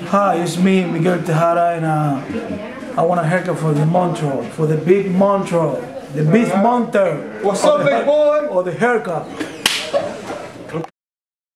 Hi, it's me, Miguel Tejada, and I want a haircut for the Montreal, for the big Montreal, the beef monster. What's up, big boy? Or the haircut.